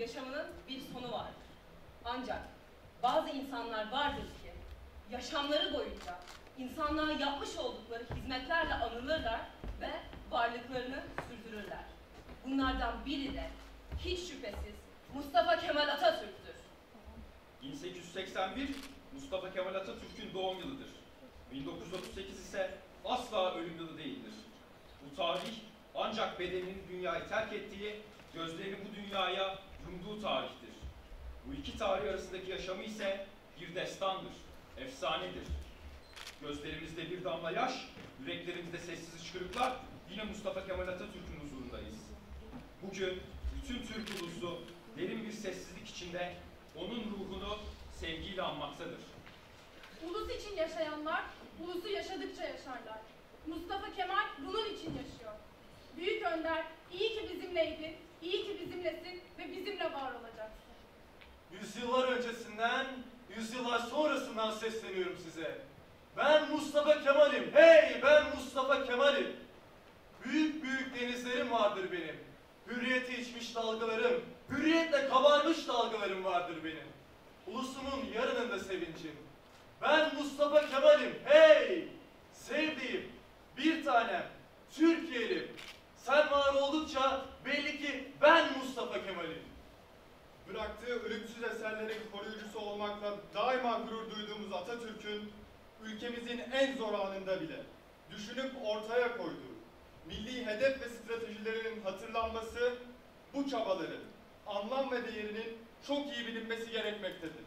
yaşamının bir sonu vardır. Ancak bazı insanlar vardır ki yaşamları boyunca insanlığa yapmış oldukları hizmetlerle anılırlar ve varlıklarını sürdürürler. Bunlardan biri de hiç şüphesiz Mustafa Kemal Atatürk'tür. 1881 Mustafa Kemal Atatürk'ün doğum yılıdır. 1938 ise asla ölüm yılı değildir. Bu tarih ancak bedeninin dünyayı terk ettiği, gözlerini bu dünyaya yumduğu tarihtir. Bu iki tarih arasındaki yaşamı ise bir destandır, efsanedir. Gözlerimizde bir damla yaş, yüreklerimizde sessiz hıçkırıklar, yine Mustafa Kemal Atatürk'ün huzurundayız. Bugün bütün Türk ulusu derin bir sessizlik içinde onun ruhunu sevgiyle anmaktadır. Ulus için yaşayanlar, ulusu yaşadıkça yaşarlar. Mustafa Kemal bunun için yaşıyor. Büyük Önder, iyi ki bizimleydin, iyi ki bizimlesin ve bizimle var olacaksın. Yüzyıllar öncesinden, yüzyıllar sonrasından sesleniyorum size. Ben Mustafa Kemal'im, hey ben Mustafa Kemal'im. Büyük büyük denizlerim vardır benim. Hürriyeti içmiş dalgalarım, hürriyetle kabarmış dalgalarım vardır benim. Ulusumun yarınında sevincim. Ben Mustafa Kemal'im, hey! Sevdiğim, bir tanem, Türkiye'lim. Sen var oldukça belli ki ben Mustafa Kemal'im. Bıraktığı ölümsüz eserlerin koruyucusu olmakla daima gurur duyduğumuz Atatürk'ün ülkemizin en zor anında bile düşünüp ortaya koyduğu milli hedef ve stratejilerinin hatırlanması, bu çabaların anlam ve değerinin çok iyi bilinmesi gerekmektedir.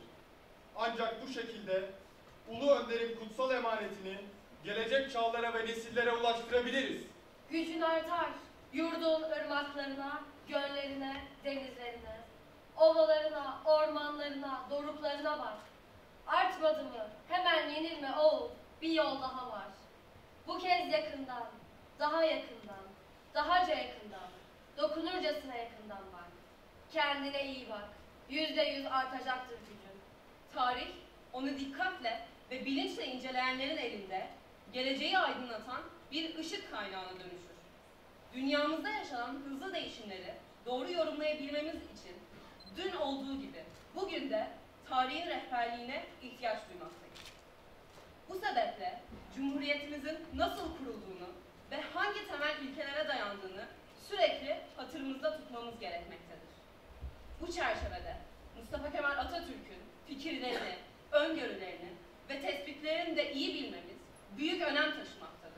Ancak bu şekilde Ulu Önder'in kutsal emanetini gelecek çağlara ve nesillere ulaştırabiliriz. Gücün artar, yurdun ırmaklarına, göllerine, denizlerine, ovalarına, ormanlarına, doruklarına bak. Artmadı mı, hemen yenilme oğul, bir yol daha var. Bu kez yakından, daha yakından, dahaca yakından, dokunurcasına yakından bak. Kendine iyi bak, %100 artacaktır gücün. Tarih, onu dikkatle ve bilinçle inceleyenlerin elinde geleceği aydınlatan bir ışık kaynağına dönüşür. Dünyamızda yaşanan hızlı değişimleri doğru yorumlayabilmemiz için dün olduğu gibi bugün de tarihin rehberliğine ihtiyaç duymaktayız. Bu sebeple Cumhuriyetimizin nasıl kurulduğunu ve hangi temel ilkelere dayandığını sürekli hatırımızda tutmamız gerekmektedir. Bu çerçevede Mustafa Kemal Atatürk'ün fikirlerini, öngörülerini ve tespitlerini de iyi bilmemiz büyük önem taşımaktadır.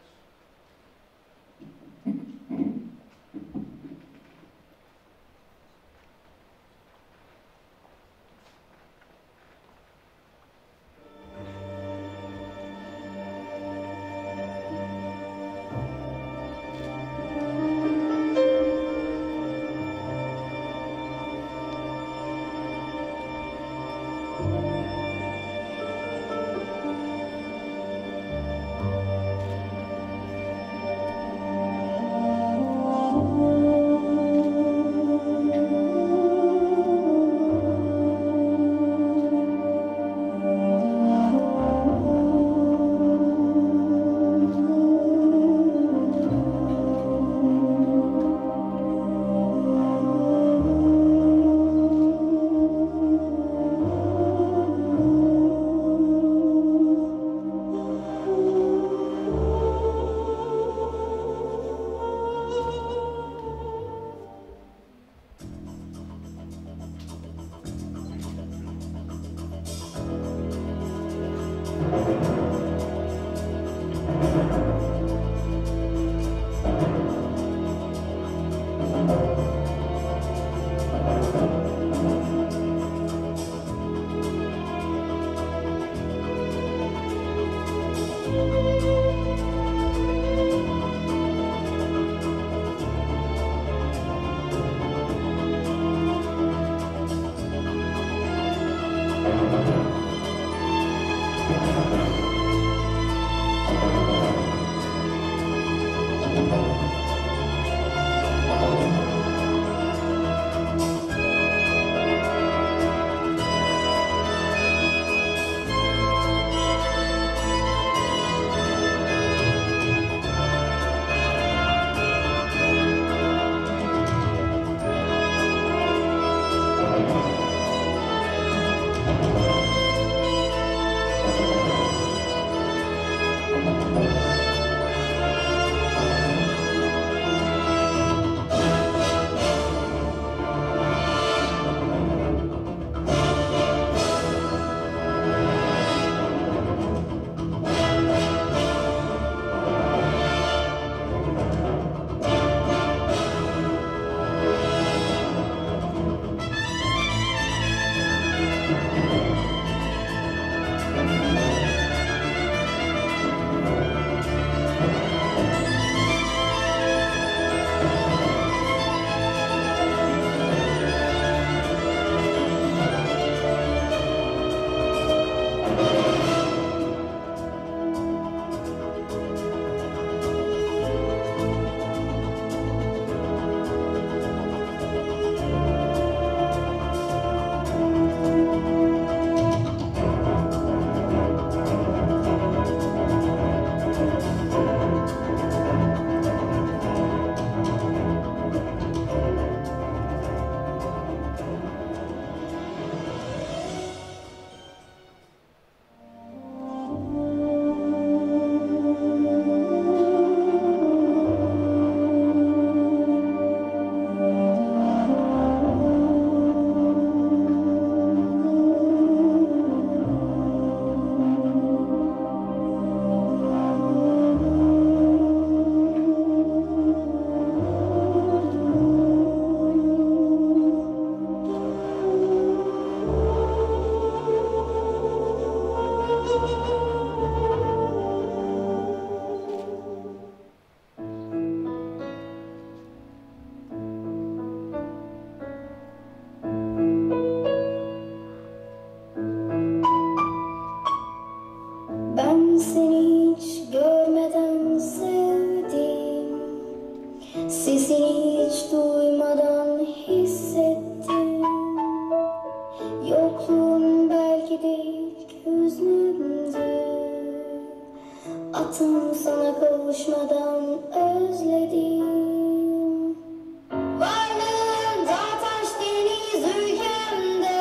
sana kavuşmadan özledim. Varlığın dağ taş deniz ülkemde,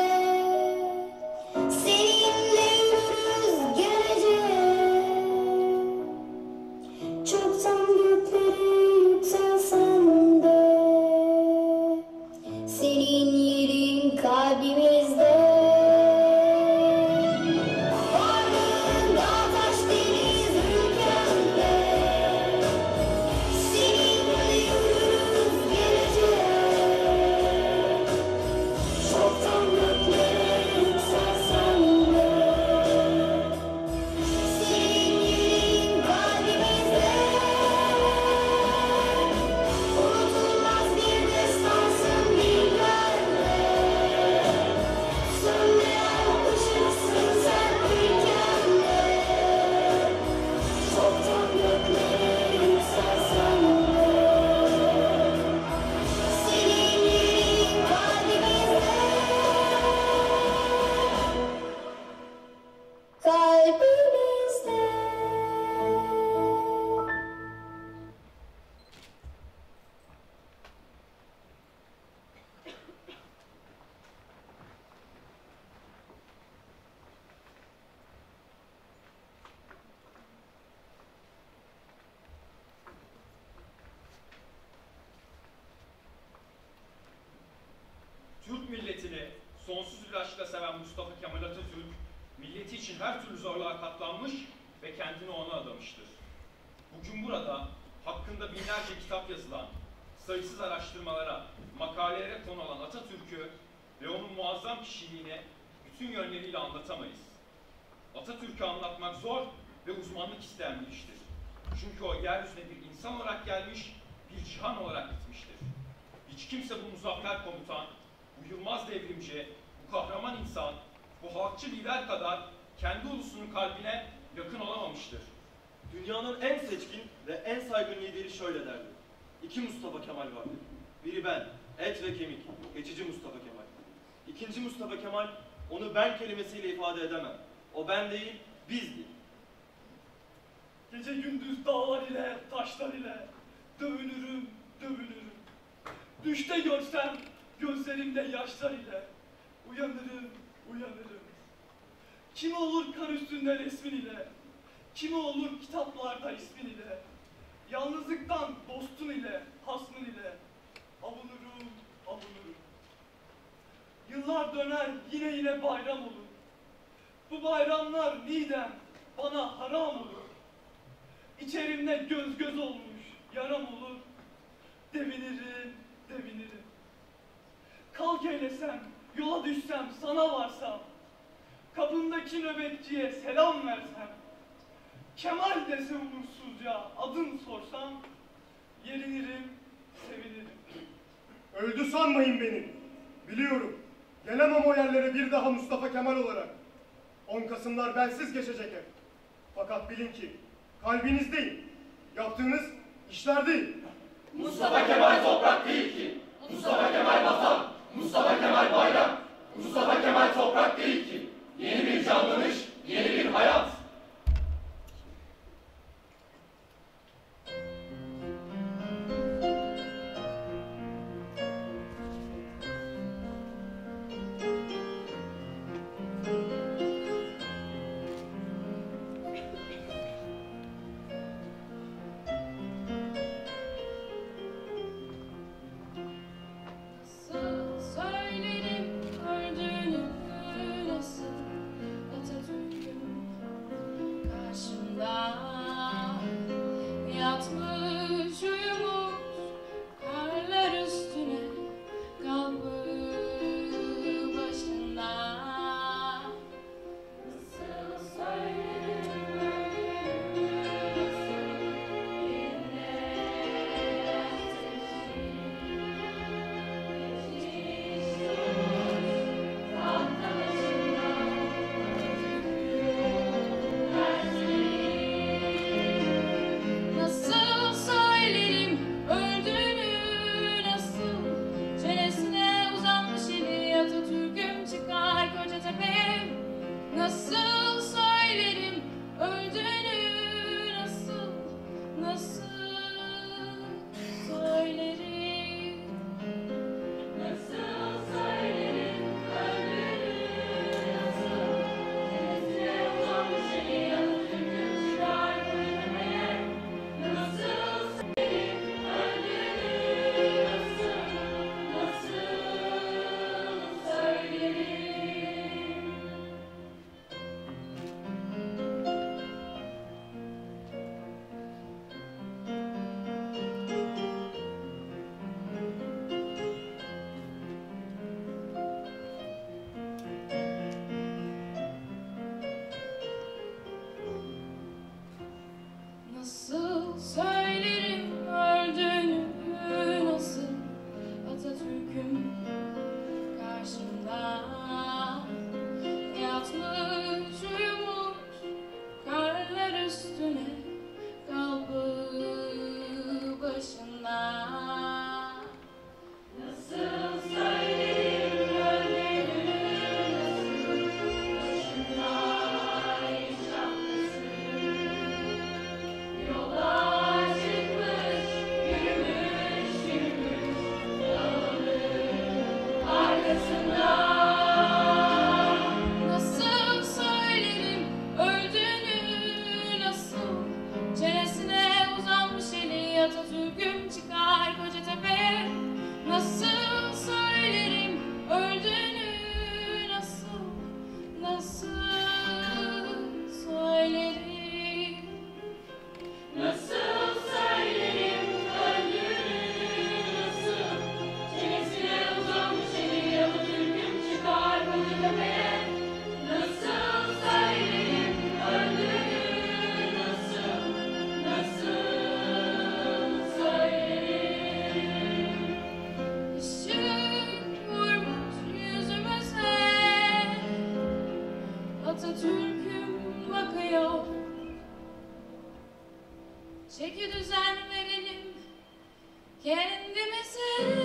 seninle yürürüz geleceğe. Çoktan göklere yükselsem de, senin yerin kalbimizde. Türk milletini sonsuz bir aşkla seven Mustafa Kemal Atatürk, milleti için her türlü zorluğa katlanmış ve kendini ona adamıştır. Bugün burada hakkında binlerce kitap yazılan, sayısız araştırmalara, makalelere konu olan Atatürk'ü ve onun muazzam kişiliğini bütün yönleriyle anlatamayız. Atatürk'ü anlatmak zor ve uzmanlık isteyen bir iştir. Çünkü o yeryüzüne bir insan olarak gelmiş, bir cihan olarak gitmiştir. Hiç kimse bu muzaffer komutan, bu yılmaz devrimci, bu kahraman insan, bu halkçı lider kadar kendi ulusunun kalbine yakın olamamıştır. Dünyanın en seçkin ve en saygın lideri şöyle derdi: İki Mustafa Kemal vardır. Biri ben, et ve kemik, geçici Mustafa Kemal. İkinci Mustafa Kemal, onu ben kelimesiyle ifade edemem. O ben değil, bizdir. Gece gündüz dağlar ile, taşlar ile dövünürüm, dövünürüm. Düşte görsem gözlerimde yaşlar ile uyanırım, uyanırım. Kimi olur kar üstünde resmin ile, kimi olur kitaplarda ismin ile. Yalnızlıktan dostun ile, hasmın ile avunurum, avunurum. Yıllar döner yine bayram olur. Bu bayramlar nidem bana haram olur. İçerimde göz göz olmuş yaram olur. Devinirim, devinirim. Kalk eylesem, yola düşsem, sana varsam. Kapındaki nöbetçiye selam versem. Kemal dese umursuzca adını sorsam. Yerinirim, sevinirim. Öldü sanmayın beni. Biliyorum. Gelemem o yerlere bir daha Mustafa Kemal olarak. 10 Kasımlar bensiz geçecek hep. Fakat bilin ki kalbinizdeyim. Yaptığınız işler değil. Mustafa Kemal toprak değil ki. Mustafa Kemal vatan. Mustafa Kemal bayrak. Mustafa Kemal toprak değil ki. Yeni bir canlanış, yeni bir hayat. Söylerim öldüğünü nasıl Atatürk'ün Nasıl söylerim öldüğünü, nasıl Atatürk'üm karşımda yatmış uyumuş karlar üstüne kalbı başında. Nasıl söylerim öldüğünü, nasıl başında yaşamışsın. Yola çıkmış, yürümüş, dağların arkasında. Nasıl söylerim öldüğünü, nasıl çenesine uzanmış eli Atatürk'üm çıkar Kocatepe'ye. Nasıl söylerim öldüğünü, nasıl söylerim. Nasıl söylerim öldüğünü, nasıl çenesine uzanmış eli Atatürk'üm çıkar Kocatepe'ye. Nasıl söylerim öldüğünü, nasıl söylerim. Işık vurmuş yüzümüze, Atatürk'üm bakıyor. Çeki düzen verelim kendimize.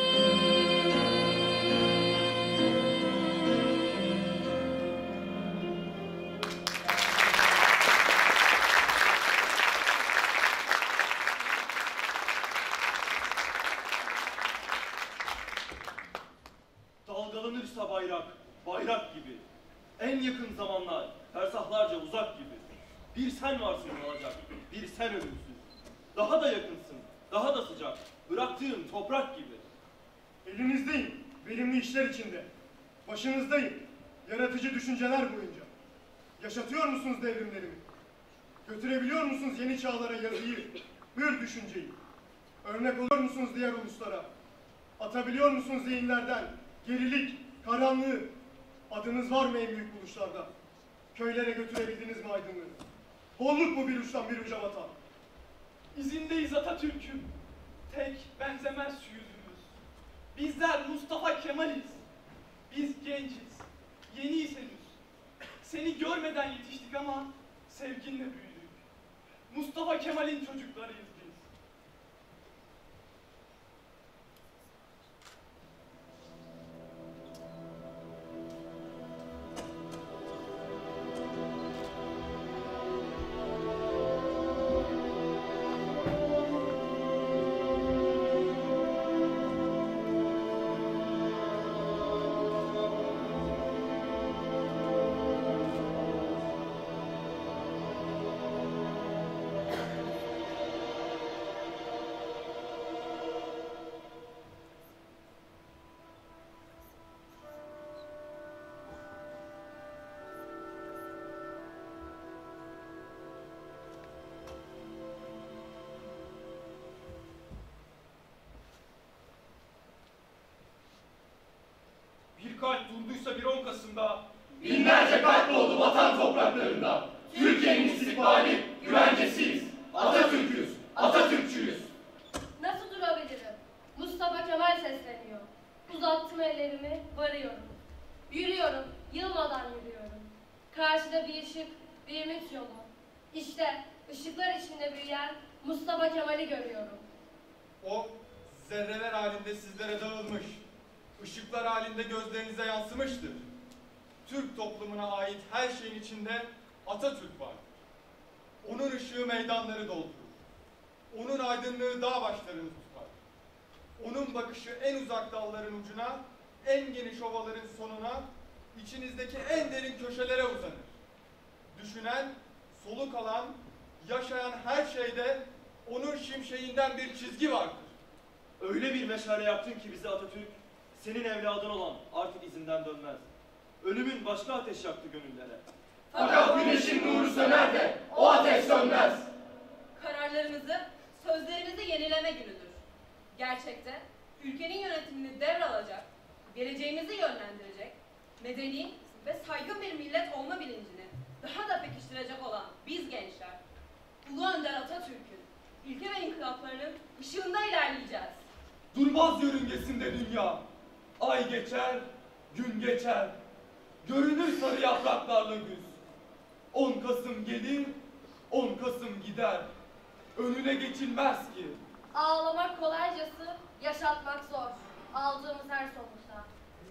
Dalgalanırsa bayrak, bayrak gibi. En yakın zamanlar, fersahlarca uzak gibi. Bir sen varsın olacak, bir sen ölümsüz. Daha da yakınsın, daha da sıcak. Bıraktığım toprak gibi. Elinizdeyim, verimli işler içinde. Başınızdayım, yaratıcı düşünceler boyunca. Yaşatıyor musunuz devrimlerimi? Götürebiliyor musunuz yeni çağlara yazıyı, hür düşünceyi? Örnek oluyor musunuz diğer uluslara? Atabiliyor musunuz zihinlerden gerilik, karanlığı? Adınız var mı en büyük buluşlarda? Köylere götürebildiniz mi aydınlığı? Bolluk mu bir uçtan bir uca vatan? İzindeyiz Atatürk'üm. Tek benzemez şu yüzümüz. Bizler Mustafa Kemal'iz. Biz genciz. Yeniyiz henüz. Seni görmeden yetiştik ama sevginle büyüdük. Mustafa Kemal'in çocuklarıyız biz. Bir kalp durduysa bir 10 Kasım'da, Binlerce kalp oldu vatan topraklarında. Türkiye'nin istikbali güvencesiyiz. Atatürk'üz, Atatürkçüyüz. Nasıl durabilirim? Mustafa Kemal sesleniyor. Uzattım ellerimi, varıyorum. Yürüyorum, yılmadan yürüyorum. Karşıda bir ışık, bir ümit yolu. İşte ışıklar içinde büyüyen Mustafa Kemal'i görüyorum. O zerreler halinde sizlere dağılmış, ışıklar halinde gözlerinize yansımıştır. Türk toplumuna ait her şeyin içinde Atatürk var. Onun ışığı meydanları doldurur. Onun aydınlığı dağ başlarını tutar. Onun bakışı en uzak dalların ucuna, en geniş ovaların sonuna, içinizdeki en derin köşelere uzanır. Düşünen, soluk alan, yaşayan her şeyde onun şimşeğinden bir çizgi vardır. Öyle bir meşale yaptın ki bize Atatürk, senin evladın olan artık izinden dönmez. Ölümün başka ateş yaktı gönüllere. Fakat güneşin nuru söner de o ateş sönmez. Kararlarımızı, sözlerimizi yenileme günüdür. Gerçekte ülkenin yönetimini devralacak, geleceğimizi yönlendirecek, medeni ve saygın bir millet olma bilincini daha da pekiştirecek olan biz gençler, Ulu Önder Atatürk'ün ilke ve inkılaplarının ışığında ilerleyeceğiz. Durmaz yörüngesinde dünya. Ay geçer, gün geçer. Görünür sarı yapraklarla güz. 10 Kasım gelir, 10 Kasım gider. Önüne geçilmez ki. Ağlamak kolaycası, yaşatmak zor. Aldığımız her sonuçta.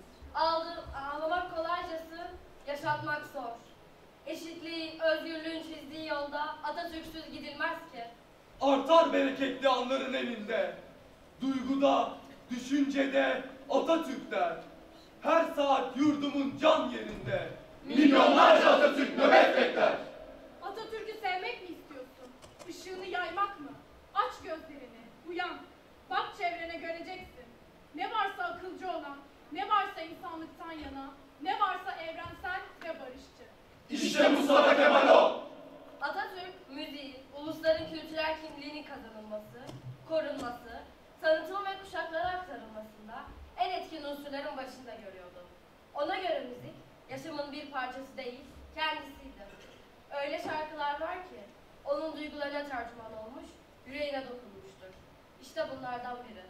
Ağlamak kolaycası, yaşatmak zor. Eşitliğin, özgürlüğün çizdiği yolda Atatürk'süz gidilmez ki. Artar bereketli anların elinde. Duyguda, düşüncede Atatürk der. Her saat yurdumun can yerinde. Milyonlarca Atatürk nöbet bekler. Atatürk'ü sevmek mi istiyorsun? Işığını yaymak mı? Aç gözlerini, uyan. Bak çevrene göreceksin. Ne varsa akılcı olan, ne varsa insanlıktan yana, ne varsa evrensel ve barışçı. İşte Mustafa Kemal o. Atatürk, müziğin, ulusların kültürel kimliğinin kazanılması, korunması, tanıtımı ve kuşaklara aktarılmasında en etkin unsurların başında görüyordu. Ona göre müzik, yaşamın bir parçası değil, kendisiydi. Öyle şarkılar var ki, onun duygularına tercüman olmuş, yüreğine dokunmuştur. İşte bunlardan biri.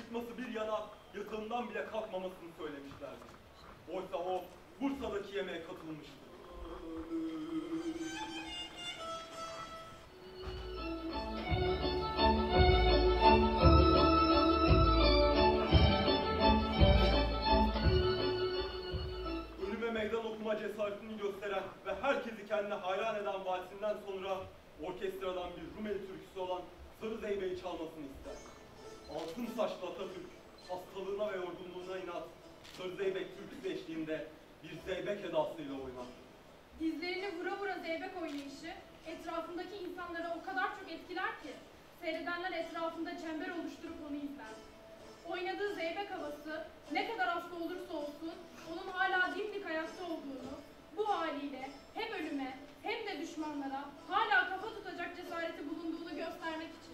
çıkması bir yana yatağından bile kalkmamasını söylemişlerdi. Oysa o Bursa'daki yemeğe katılmıştı. Ölüme meydan okuma cesaretini gösteren ve herkesi kendine hayran eden valsinden sonra orkestradan bir Rumeli türküsü olan Sarı Zeybe'yi çalmasını ister. Altın saçlı Atatürk, hastalığına ve yorgunluğuna inat, Sarı Zeybek türküsü eşliğinde bir zeybek edasıyla oynar. Dizlerini vura vura zeybek oynayışı etrafındaki insanları o kadar çok etkiler ki seyredenler etrafında çember oluşturup onu izler. Oynadığı zeybek havası ne kadar hasta olursa olsun onun hala dimdik ayakta olduğunu, bu haliyle hem ölüme hem de düşmanlara hala kafa tutacak cesareti bulunduğunu göstermek için.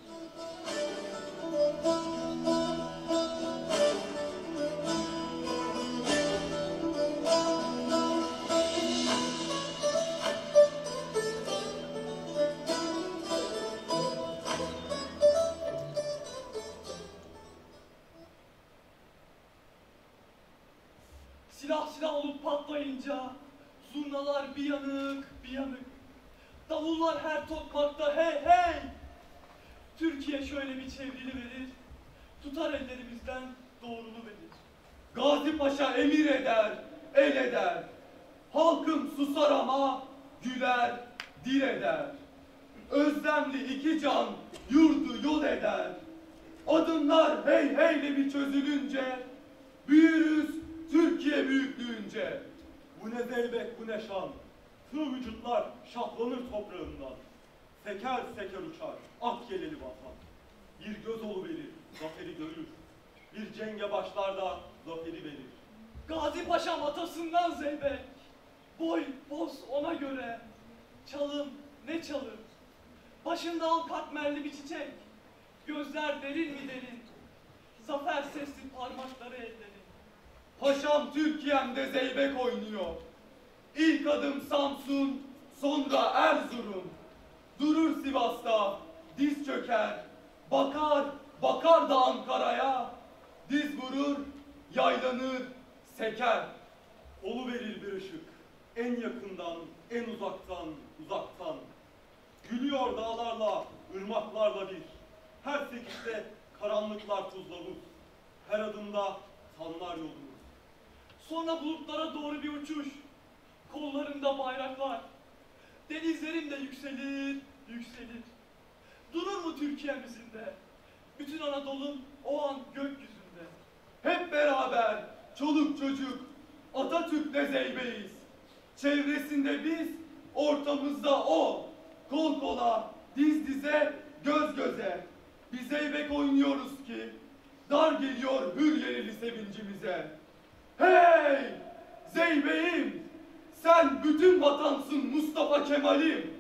Silah olup patlayınca zurnalar bir yanık bir yanık. Davullar her tokmakta hey hey. Türkiye şöyle bir çevrili verir, tutar ellerimizden doğrulu verir. Gazi Paşa emir eder, el eder. Halkım susar ama güler, dil eder. Özlemli iki can yurdu yol eder. Adımlar hey heyle bir çözülünce, büyürüz Türkiye büyüklüğünce. Bu ne zeybek, bu ne şan. Tığ vücutlar şahlanır toprağından. Seker seker uçar, ak yeleli vatan. Bir göz verir, zaferi görür. Bir cenge başlar da zaferi verir. Gazi Paşam atasından zeybek. Boy boz ona göre. Çalım ne çalım. Başında al katmerli bir çiçek. Gözler derin mi derin. Zafer sesli parmakları ellerin. Paşam Türkiye'mde zeybek oynuyor. İlk adım Samsun, sonra Erzurum. Durur Sivas'ta, diz çöker. Bakar da Ankara'ya. Diz vurur, yaylanır, seker. Oluverir bir ışık. En yakından, en uzaktan. Gülüyor dağlarla, ırmaklarla bir. Her sekişte karanlıklar tuzlavuz. Her adımda tanlar yolumuz. Sonra bulutlara doğru bir uçuş. Kollarında bayraklar. Denizlerin de yükselir. Durur mu Türkiye'mizin de? Bütün Anadolu o an gökyüzünde. Hep beraber, çoluk çocuk, Atatürk'le zeybeyiz. Çevresinde biz, ortamızda o. Kol kola, diz dize, göz göze. Biz zeybek oynuyoruz ki, dar geliyor hür yereli sevincimize. Hey! Zeybeğim! Sen bütün vatansın Mustafa Kemal'im.